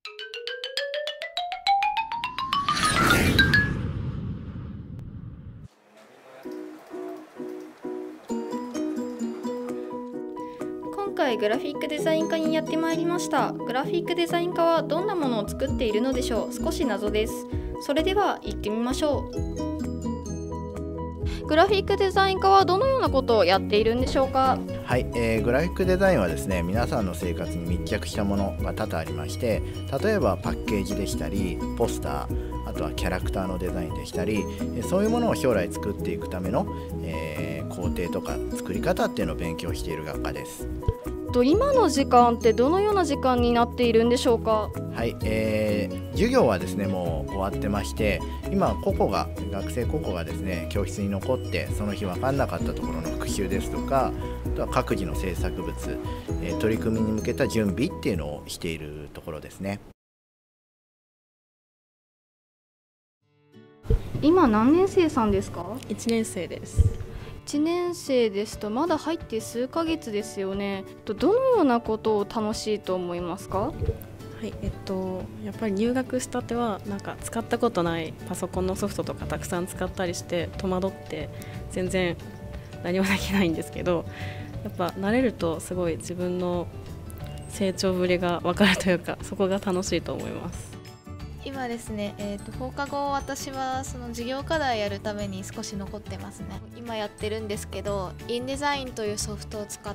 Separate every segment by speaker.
Speaker 1: 今回グラフィックデザイン科にやってまいりました。グラフィックデザイン科はどんなものを作っているのでしょう。少し謎です。それでは行ってみましょう。グラフィックデザイン科はどのようなことをやっているんでしょうか。
Speaker 2: はい、グラフィックデザインはですね、皆さんの生活に密着したものが多々ありまして、例えばパッケージでしたりポスター、あとはキャラクターのデザインでしたり、そういうものを将来作っていくための、工程とか作り方っていうのを勉強している学科です。
Speaker 1: 今の時間ってどのような時間になっているんでしょうか。
Speaker 2: はい、授業はですねもう終わってまして、今学生個々がですね教室に残ってその日分かんなかったところの復習ですとか、あとは各自の制作物、取り組みに向けた準備っていうのをしているところですね。
Speaker 1: 今何年生さんですか
Speaker 3: ？1年生です。
Speaker 1: 1年生ですとまだ入って数ヶ月ですよね。どのようなことを楽しいと思いますか？
Speaker 3: はい、やっぱり入学したてはなんか使ったことないパソコンのソフトとかたくさん使ったりして戸惑って全然何もできないんですけど、やっぱ慣れるとすごい自分の成長ぶりが分かるというか、そこが楽しいと思います。
Speaker 4: 今ですね、放課後私はその授業課題やるために少し残ってますね。今やってるんですけど、インデザインというソフトを使った、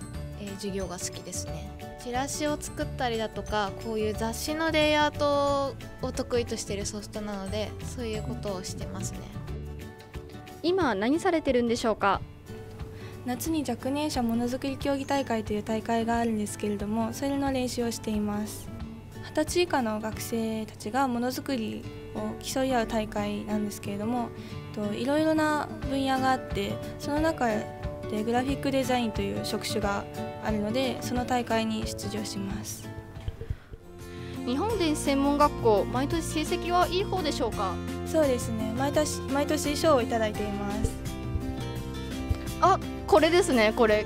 Speaker 4: 授業が好きですね。チラシを作ったりだとか、こういう雑誌のレイアウトを得意としているソフトなので、そういうことをしてますね。
Speaker 1: 今何されてるんでしょうか？
Speaker 5: 夏に若年者ものづくり競技大会という大会があるんですけれども、それの練習をしています。20歳以下の学生たちがものづくりを競い合う大会なんですけれども、いろいろな分野があって、その中でグラフィックデザインという職種があるので、その大会に出場します。
Speaker 1: 日本電子専門学校、毎年成績はいい方でしょうか？
Speaker 5: そうですね、毎年賞をいただいています。
Speaker 1: あ、これですね。これ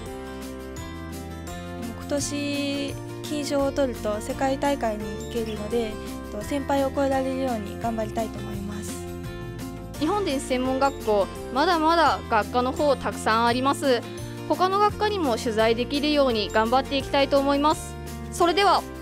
Speaker 5: 今年金賞を取ると世界大会に行けるので、先輩を超えられるように頑張りたいと思います。
Speaker 1: 日本電子専門学校、まだまだ学科の方たくさんあります。他の学科にも取材できるように頑張っていきたいと思います。それでは。